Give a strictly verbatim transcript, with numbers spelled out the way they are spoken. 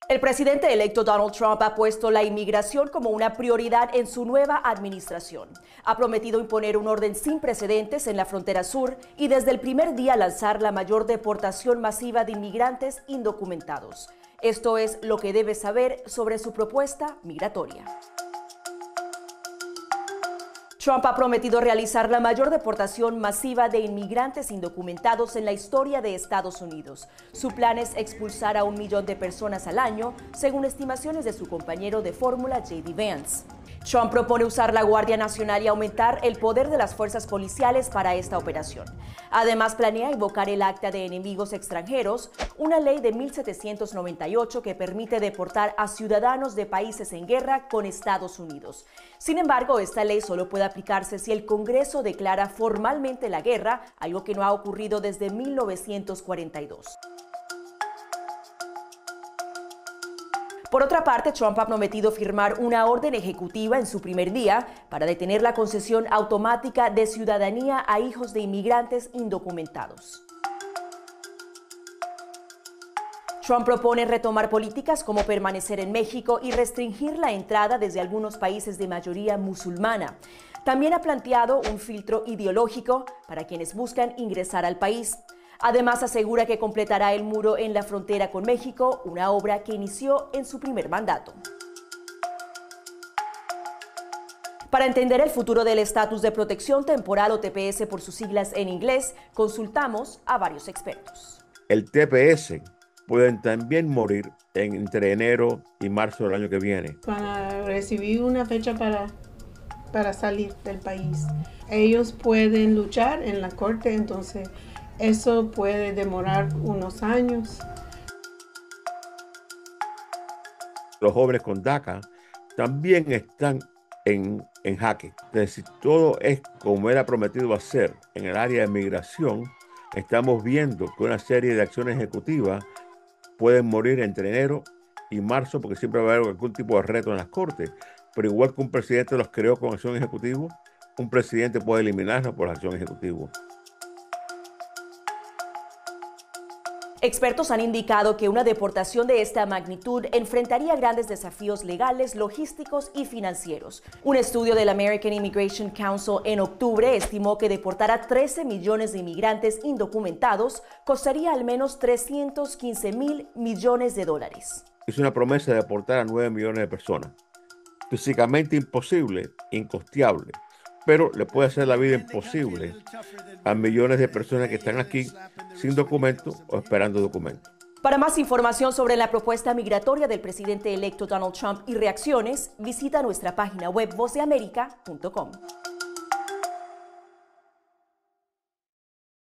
El presidente electo Donald Trump ha puesto la inmigración como una prioridad en su nueva administración. Ha prometido imponer un orden sin precedentes en la frontera sur y desde el primer día lanzar la mayor deportación masiva de inmigrantes indocumentados. Esto es lo que debes saber sobre su propuesta migratoria. Trump ha prometido realizar la mayor deportación masiva de inmigrantes indocumentados en la historia de Estados Unidos. Su plan es expulsar a un millón de personas al año, según estimaciones de su compañero de fórmula J D Vance. Trump propone usar la Guardia Nacional y aumentar el poder de las fuerzas policiales para esta operación. Además, planea invocar el Acta de Enemigos Extranjeros, una ley de mil setecientos noventa y ocho que permite deportar a ciudadanos de países en guerra con Estados Unidos. Sin embargo, esta ley solo puede aplicarse si el Congreso declara formalmente la guerra, algo que no ha ocurrido desde mil novecientos cuarenta y dos. Por otra parte, Trump ha prometido firmar una orden ejecutiva en su primer día para detener la concesión automática de ciudadanía a hijos de inmigrantes indocumentados. Trump propone retomar políticas como permanecer en México y restringir la entrada desde algunos países de mayoría musulmana. También ha planteado un filtro ideológico para quienes buscan ingresar al país. Además, asegura que completará el muro en la frontera con México, una obra que inició en su primer mandato. Para entender el futuro del estatus de protección temporal o T P S por sus siglas en inglés, consultamos a varios expertos. El T P S pueden también morir en, entre enero y marzo del año que viene. Para recibir una fecha para, para salir del país. Ellos pueden luchar en la corte, entonces eso puede demorar unos años. Los jóvenes con DACA también están en, en jaque. Entonces, si todo es como era prometido hacer en el área de migración, estamos viendo que una serie de acciones ejecutivas pueden morir entre enero y marzo, porque siempre va a haber algún tipo de reto en las cortes. Pero igual que un presidente los creó con acción ejecutiva, un presidente puede eliminarlos por acción ejecutiva. Expertos han indicado que una deportación de esta magnitud enfrentaría grandes desafíos legales, logísticos y financieros. Un estudio del American Immigration Council en octubre estimó que deportar a trece millones de inmigrantes indocumentados costaría al menos trescientos quince mil millones de dólares. Es una promesa de deportar a nueve millones de personas. Físicamente imposible, incosteable, pero le puede hacer la vida imposible a millones de personas que están aquí sin documentos o esperando documentos. Para más información sobre la propuesta migratoria del presidente electo Donald Trump y reacciones, visita nuestra página web voz de america punto com.